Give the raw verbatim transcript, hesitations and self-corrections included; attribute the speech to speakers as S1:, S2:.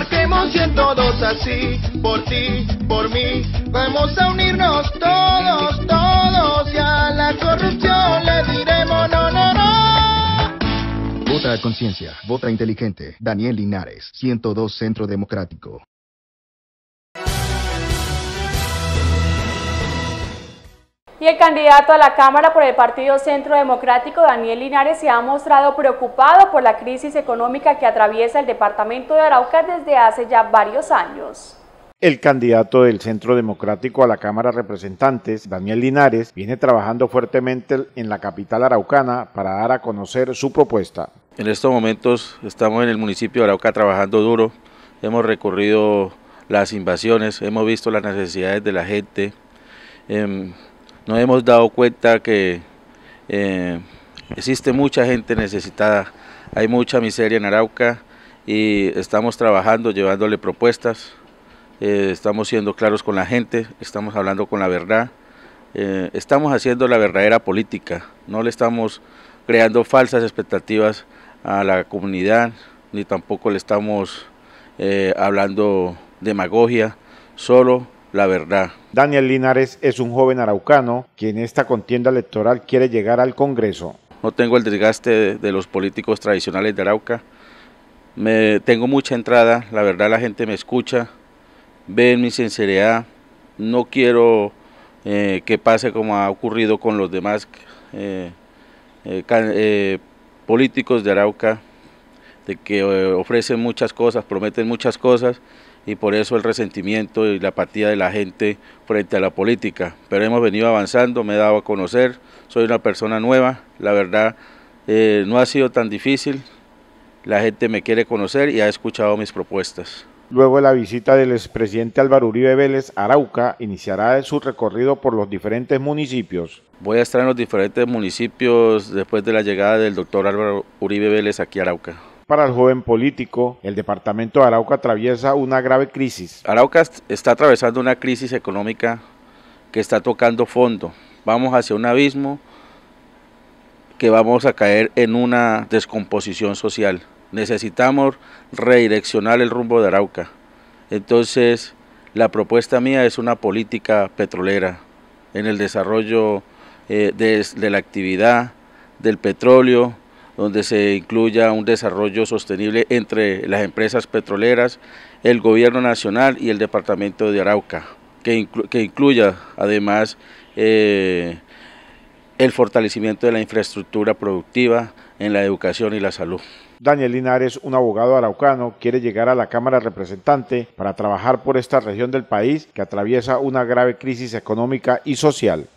S1: marquemos ciento dos así, por ti, por mí. Vamos a unirnos todos, todos, y a la corrupción le diremos no, no, no.
S2: Vota a conciencia, vota inteligente. Daniel Linares, ciento dos Centro Democrático.
S3: Y el candidato a la Cámara por el Partido Centro Democrático, Daniel Linares, se ha mostrado preocupado por la crisis económica que atraviesa el departamento de Arauca desde hace ya varios años.
S4: El candidato del Centro Democrático a la Cámara de Representantes, Daniel Linares, viene trabajando fuertemente en la capital araucana para dar a conocer su propuesta.
S5: En estos momentos estamos en el municipio de Arauca trabajando duro, hemos recorrido las invasiones, hemos visto las necesidades de la gente. Eh, Nos hemos dado cuenta que eh, existe mucha gente necesitada, hay mucha miseria en Arauca y estamos trabajando, llevándole propuestas, eh, estamos siendo claros con la gente, estamos hablando con la verdad, eh, estamos haciendo la verdadera política, no le estamos creando falsas expectativas a la comunidad, ni tampoco le estamos eh, hablando demagogia, solo la verdad.
S4: Daniel Linares es un joven araucano que en esta contienda electoral quiere llegar al Congreso.
S5: No tengo el desgaste de, de los políticos tradicionales de Arauca, me, tengo mucha entrada, la verdad la gente me escucha, ven mi sinceridad, no quiero eh, que pase como ha ocurrido con los demás eh, eh, eh, políticos de Arauca, de que eh, ofrecen muchas cosas, prometen muchas cosas, y por eso el resentimiento y la apatía de la gente frente a la política. Pero hemos venido avanzando, me he dado a conocer, soy una persona nueva, la verdad eh, no ha sido tan difícil, la gente me quiere conocer y ha escuchado mis propuestas.
S4: Luego de la visita del expresidente Álvaro Uribe Vélez, Arauca iniciará su recorrido por los diferentes municipios.
S5: Voy a estar en los diferentes municipios después de la llegada del doctor Álvaro Uribe Vélez aquí a Arauca.
S4: Para el joven político, el departamento de Arauca atraviesa una grave crisis.
S5: Arauca está atravesando una crisis económica que está tocando fondo. Vamos hacia un abismo que vamos a caer en una descomposición social. Necesitamos redireccionar el rumbo de Arauca. Entonces, la propuesta mía es una política petrolera en el desarrollo eh, de, de la actividad del petróleo, donde se incluya un desarrollo sostenible entre las empresas petroleras, el gobierno nacional y el departamento de Arauca, que, inclu que incluya además eh, el fortalecimiento de la infraestructura productiva en la educación y la salud.
S4: Daniel Linares, un abogado araucano, quiere llegar a la Cámara de Representantes para trabajar por esta región del país que atraviesa una grave crisis económica y social.